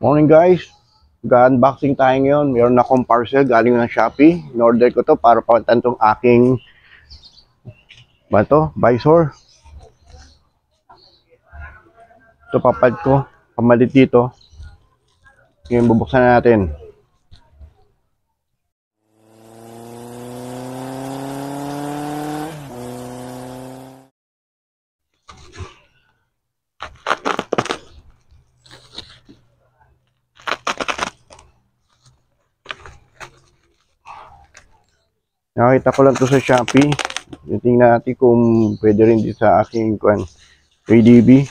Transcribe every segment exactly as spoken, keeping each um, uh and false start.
Morning guys, mag-unboxing tayo ngayon. Meron akong parcel galing ng Shopee. In-order ko to para palitan tong aking ba to? Visor. Ito papad ko, pamalit dito. Ngayon bubuksan na natin. Nakita ko lang to sa Shopee. Tingnan natin kung pwede rin dito sa aking kwan, A D B.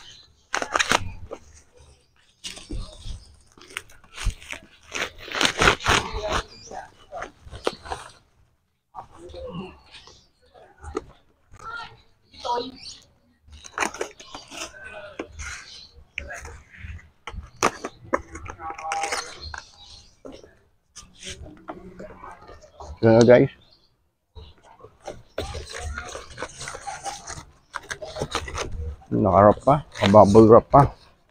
Ano guys? Naka-wrap pa, bubble wrap pa.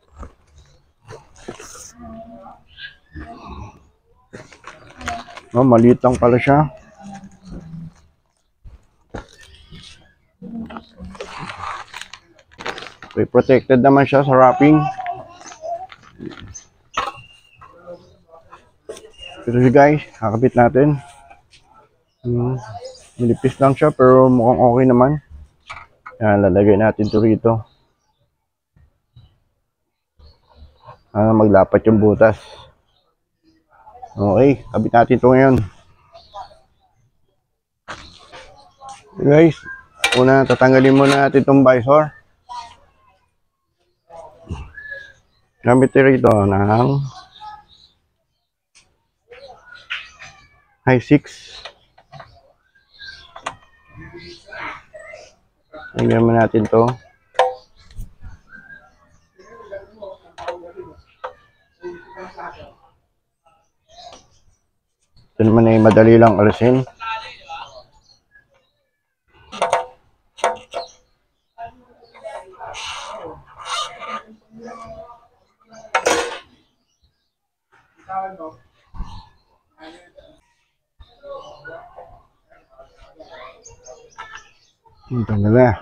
Oh, maliit lang pala siya. Okay, protected naman siya sa wrapping. Ito siya guys, kakabit natin. Hmm, nilipis lang siya pero mukhang okay naman. Yan, lalagay natin ito rito. Ah, maglapat yung butas. Okay, kabit natin ito ngayon. Guys, una tatanggalin muna natin itong visor. Gamit rito ng high six. Tingnan mo natin to. Ito naman ay madali lang alisin. Ito na na.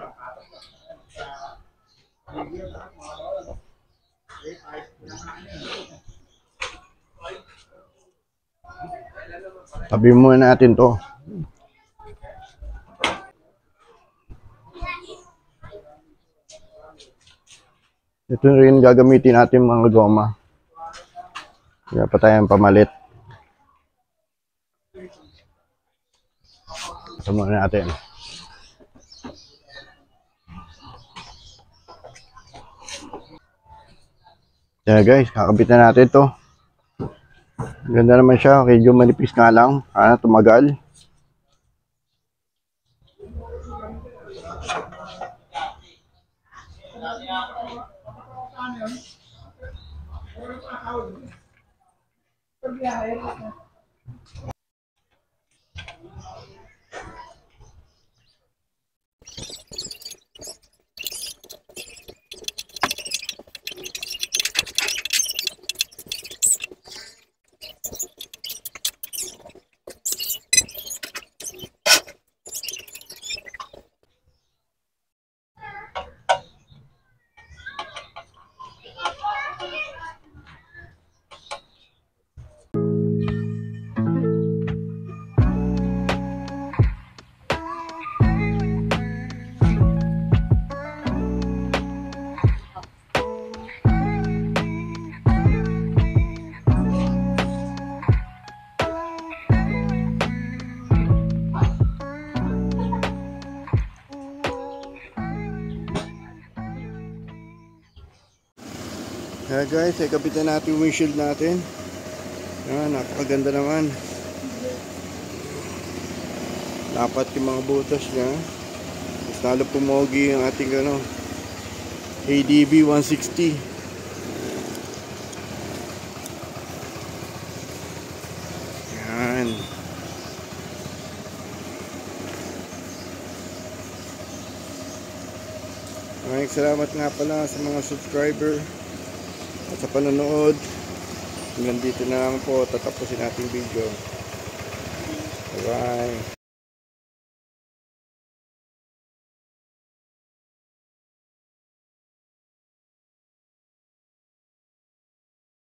Tabi muna natin to. Ito rin gagamitin natin mga goma. Kaya pa tayong pamalit. Ito muna natin. Kaya guys, kakabit na natin to. Ganda naman siya, medyo manipis nga lang. Sana tumagal. Kaya guys, ay kapit na natin yung windshield natin. Ayan, napakaganda naman. Dapat yung mga butas niya. Mas lalo pumogi ang ating ano, A D B one sixty. Ayan. Maraming salamat nga pala sa mga subscriber at sa panonood. Hanggang dito na lang po tatapusin nating video. Bye bye.